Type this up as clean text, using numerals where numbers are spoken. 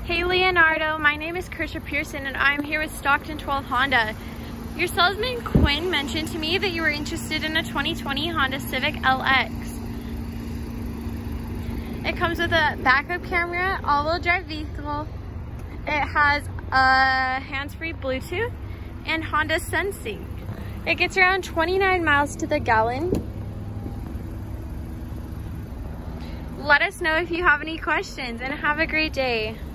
Hey Leonardo, my name is Kersha Pearson and I'm here with Stockton 12 Honda. Your salesman Quinn mentioned to me that you were interested in a 2020 Honda Civic LX. It comes with a backup camera, all-wheel drive vehicle. It has a hands-free Bluetooth and Honda Sensing. It gets around 29 miles to the gallon. Let us know if you have any questions and have a great day.